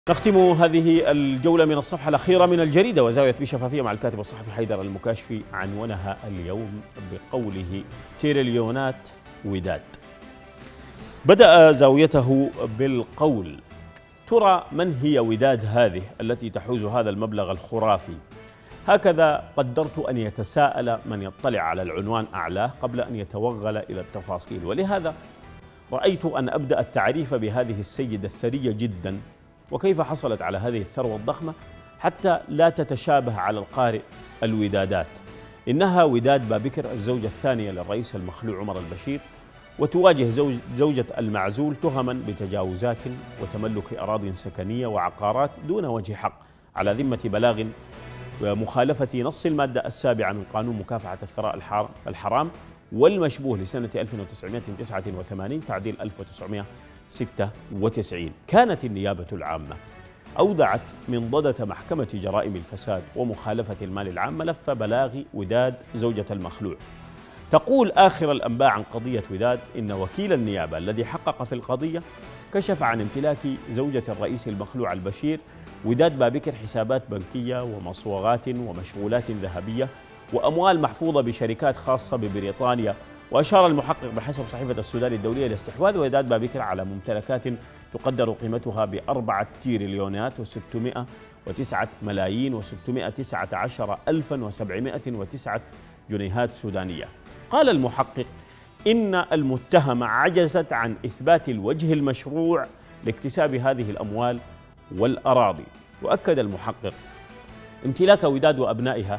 نختم هذه الجولة من الصفحة الأخيرة من الجريدة وزاوية بشفافية مع الكاتب الصحفي حيدر المكاشفي. عنونها اليوم بقوله تريليونات وداد. بدأ زاويته بالقول: ترى من هي وداد هذه التي تحوز هذا المبلغ الخرافي؟ هكذا قدرت أن يتساءل من يطلع على العنوان أعلاه قبل أن يتوغل إلى التفاصيل، ولهذا رأيت أن أبدأ التعريف بهذه السيدة الثرية جدا وكيف حصلت على هذه الثروة الضخمة حتى لا تتشابه على القارئ الودادات. إنها وداد بابكر الزوجة الثانية للرئيس المخلوع عمر البشير، وتواجه زوجة المعزول تهما بتجاوزات وتملك أراضٍ سكنية وعقارات دون وجه حق على ذمة بلاغ ومخالفة نص المادة 7 من قانون مكافحة الثراء الحرام والمشبوه لسنة 1989 تعديل 1996. كانت النيابة العامة أودعت منضدة محكمة جرائم الفساد ومخالفة المال العام ملف بلاغ وداد زوجة المخلوع. تقول آخر الأنباء عن قضية وداد إن وكيل النيابة الذي حقق في القضية كشف عن امتلاك زوجة الرئيس المخلوع البشير وداد بابكر حسابات بنكية ومصوغات ومشغولات ذهبية وأموال محفوظة بشركات خاصة ببريطانيا. وأشار المحقق بحسب صحيفة السودان الدولية لاستحواذ وداد بابكر على ممتلكات تقدر قيمتها ب4 تريليونات و609 ملايين و619 ألفا و709 جنيهات سودانية. قال المحقق إن المتهمة عجزت عن إثبات الوجه المشروع لاكتساب هذه الأموال والأراضي. وأكد المحقق امتلاك وداد وأبنائها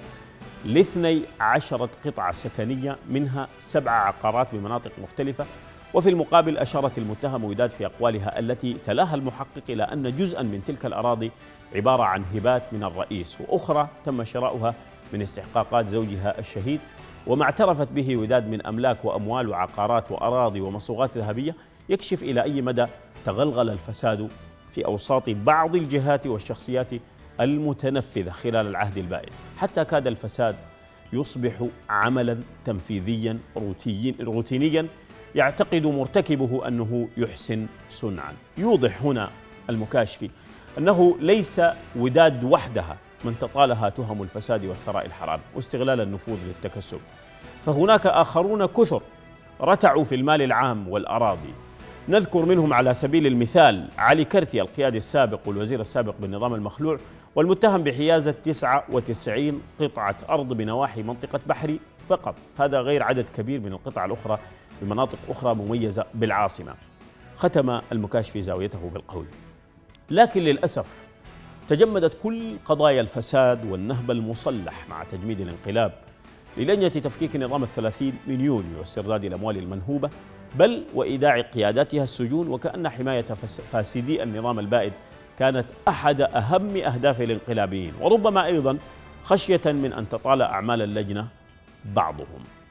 ل12 قطعة سكنية منها 7 عقارات بمناطق مختلفة. وفي المقابل أشارت المتهمة وداد في أقوالها التي تلاها المحقق إلى أن جزءا من تلك الأراضي عبارة عن هبات من الرئيس وأخرى تم شراؤها من استحقاقات زوجها الشهيد. وما اعترفت به وداد من أملاك وأموال وعقارات وأراضي ومصوغات ذهبية يكشف إلى أي مدى تغلغل الفساد في أوساط بعض الجهات والشخصيات المتنفذة خلال العهد البائد، حتى كاد الفساد يصبح عملا تنفيذيا روتينيا يعتقد مرتكبه أنه يحسن صنعا. يوضح هنا المكاشفي أنه ليس وداد وحدها من تطالها تهم الفساد والثراء الحرام واستغلال النفوذ للتكسب، فهناك آخرون كثر رتعوا في المال العام والأراضي. نذكر منهم على سبيل المثال علي كرتي القيادي السابق والوزير السابق بالنظام المخلوع والمتهم بحيازة 99 قطعة أرض بنواحي منطقة بحري فقط، هذا غير عدد كبير من القطع الأخرى بمناطق أخرى مميزة بالعاصمة. ختم المكاشفي زاويته بالقول: لكن للأسف تجمدت كل قضايا الفساد والنهب المسلح مع تجميد الانقلاب للجنة تفكيك نظام 30 من يونيو واسترداد الأموال المنهوبة، بل وإيداع قياداتها السجون، وكأن حماية فاسدي النظام البائد كانت أحد أهم أهداف الانقلابيين، وربما أيضا خشية من أن تطال أعمال اللجنة بعضهم.